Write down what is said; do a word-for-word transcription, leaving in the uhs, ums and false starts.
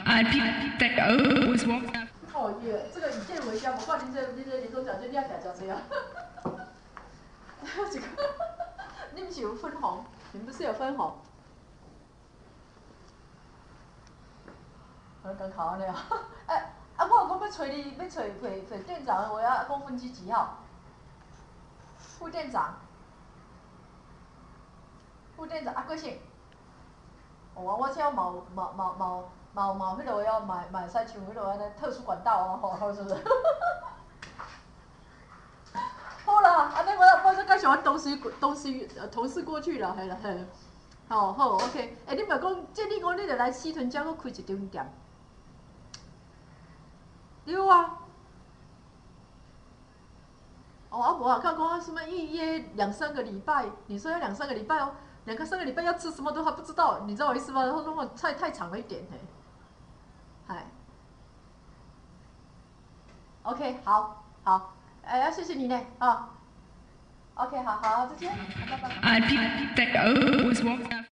and people that always walk up. 哦耶，这个以店为家，不管你这你这年终奖金你要加加这样。这个，你们是有分红？你们不是有分红？我刚考完了。哎，啊，我讲要找你，要找找找店长，我要公分机几号？副店长。副店长啊，贵姓？哦，我这毛毛毛毛毛毛迄落要买买使像迄落安尼特殊管道啊，吼，好是不是？好啦，安尼我我再介绍阮同事同事呃同事过去啦，系啦系。好好 ，OK。哎、欸，你咪讲，建议讲你著来西屯江佫开一间店。对啊。哦，啊无啊，看讲什么预约两三个礼拜，你说要两三个礼拜哦。两个三个礼拜要吃什么都还不知道，你知道我意思吗？然后如果菜太长了一点，嘿，嗨 ，OK， 好，好，哎、呃，谢谢你呢，啊 ，OK， 好好，再见，拜拜。 And people that always walk up.